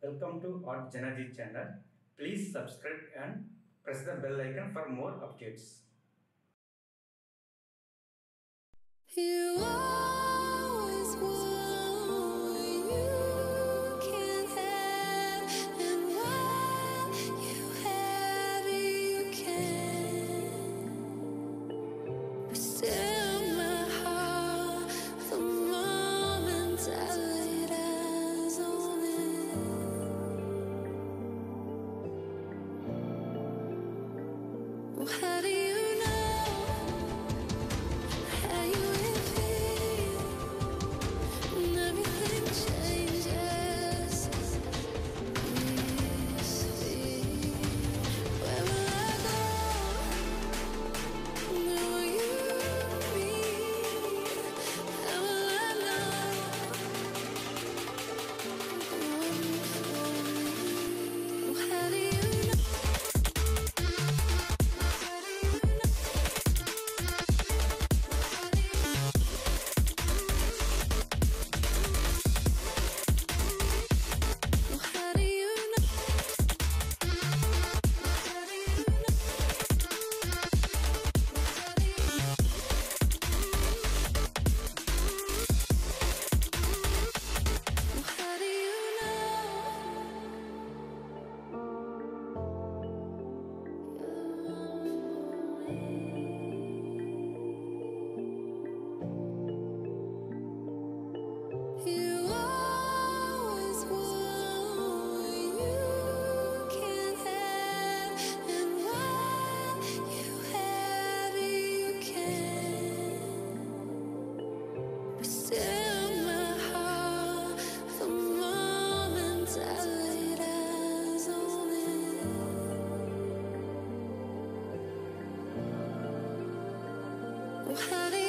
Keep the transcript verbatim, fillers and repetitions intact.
Welcome to Art Janaji channel. Please subscribe and press the bell icon for more updates. You always want what you can't have, and what you have you can. But still, my heart, the moment I laid eyes on it. Well, how do you know how you will feel when everything changes? This fear, where will I go? Where will you be? How will I know one for me? Well, how do you know? How do you know? Well, how do you know? How do you know? Well, how do you know? You always want what you can't have, and what you have you can. But still, my heart, the moment I laid eyes on it. Well, how do